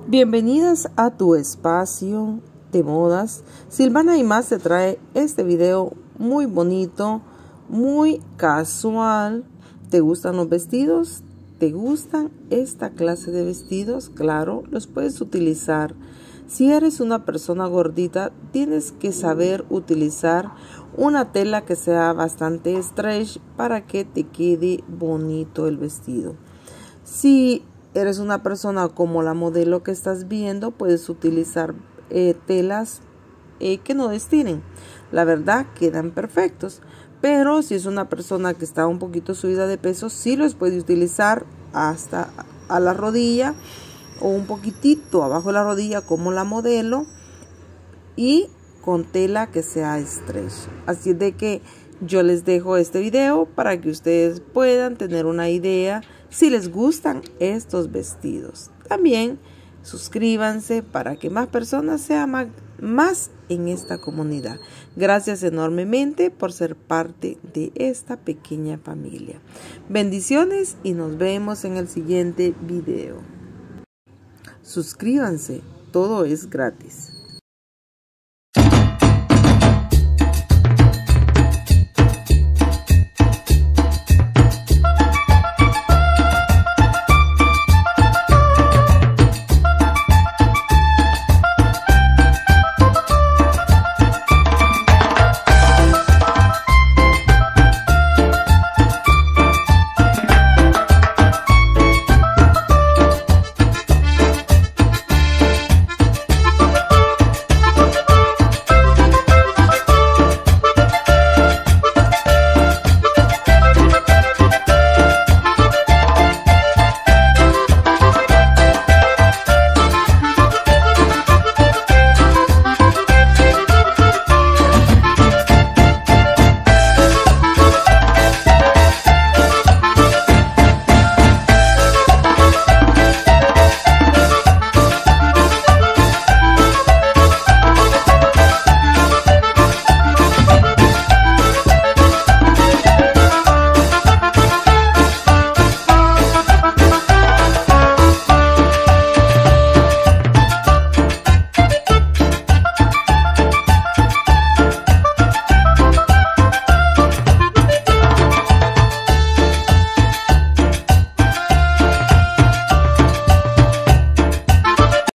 Bienvenidas a tu espacio de modas. Silvana y más te trae este video muy bonito, muy casual. ¿Te gustan los vestidos? ¿Te gustan esta clase de vestidos? Claro, los puedes utilizar. Si eres una persona gordita, tienes que saber utilizar una tela que sea bastante stretch para que te quede bonito el vestido. Si eres una persona como la modelo que estás viendo, puedes utilizar telas que no destiren. La verdad, quedan perfectos. Pero si es una persona que está un poquito subida de peso, sí los puede utilizar hasta a la rodilla o un poquitito abajo de la rodilla como la modelo y con tela que sea stretch. Así de que yo les dejo este video para que ustedes puedan tener una idea si les gustan estos vestidos. También suscríbanse para que más personas sean más en esta comunidad. Gracias enormemente por ser parte de esta pequeña familia. Bendiciones y nos vemos en el siguiente video. Suscríbanse, todo es gratis.